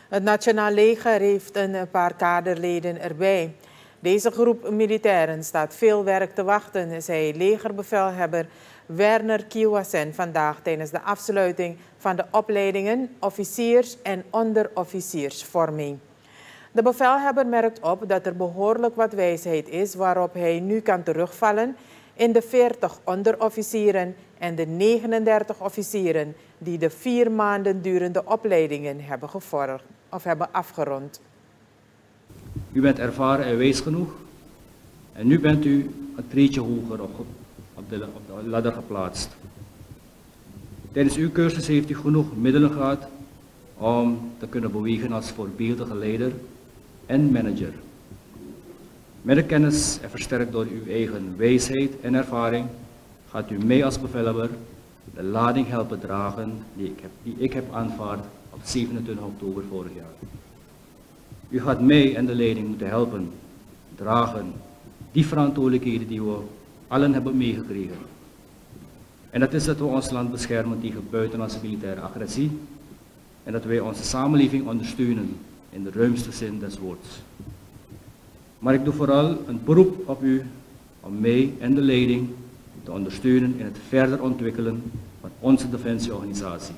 Het Nationaal Leger heeft een paar kaderleden erbij. Deze groep militairen staat veel werk te wachten, zei legerbevelhebber Werner Kieuwasen vandaag tijdens de afsluiting van de opleidingen officiers- en onderofficiersvorming. De bevelhebber merkt op dat er behoorlijk wat wijsheid is waarop hij nu kan terugvallen in de 40 onderofficieren en de 39 officieren die de 4 maanden durende opleidingen hebben gevolgd of hebben afgerond. U bent ervaren en wijs genoeg en nu bent u een treedje hoger op de ladder geplaatst. Tijdens uw cursus heeft u genoeg middelen gehad om te kunnen bewegen als voorbeeldige leider en manager. Met de kennis en versterkt door uw eigen wijsheid en ervaring gaat u mij als bevelhebber de lading helpen dragen die ik heb aanvaard op 27 oktober vorig jaar. U gaat mij en de leiding moeten helpen dragen die verantwoordelijkheden die we allen hebben meegekregen. En dat is dat we ons land beschermen tegen buitenlandse militaire agressie en dat wij onze samenleving ondersteunen in de ruimste zin des woords. Maar ik doe vooral een beroep op u om mij en de leiding te ondersteunen in het verder ontwikkelen van onze defensieorganisatie.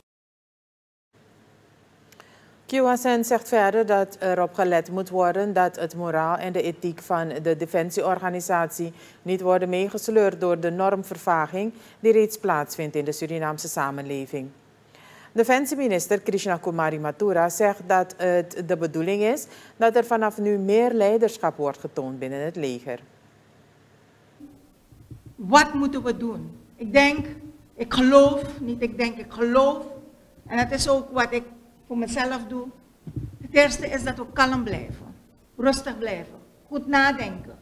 Kieuwasen zegt verder dat erop gelet moet worden dat het moraal en de ethiek van de defensieorganisatie niet worden meegesleurd door de normvervaging die reeds plaatsvindt in de Surinaamse samenleving. Defensieminister Krishna Kumari Mathura zegt dat het de bedoeling is dat er vanaf nu meer leiderschap wordt getoond binnen het leger. Wat moeten we doen? Ik geloof. En dat is ook wat ik voor mezelf doe. Het eerste is dat we kalm blijven, rustig blijven, goed nadenken.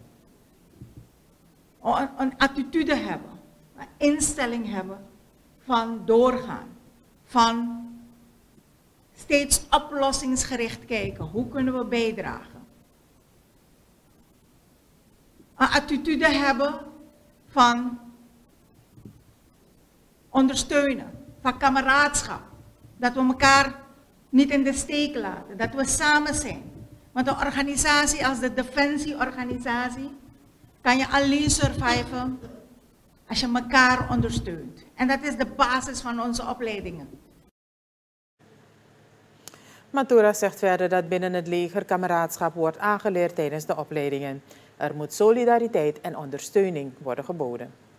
Een attitude hebben, een instelling hebben van doorgaan. Van steeds oplossingsgericht kijken. Hoe kunnen we bijdragen? Een attitude hebben van ondersteunen, van kameraadschap. Dat we elkaar niet in de steek laten, dat we samen zijn. Want een organisatie als de defensieorganisatie kan je alleen surviven als je elkaar ondersteunt. En dat is de basis van onze opleidingen. Mathura zegt verder dat binnen het leger kameraadschap wordt aangeleerd tijdens de opleidingen. Er moet solidariteit en ondersteuning worden geboden.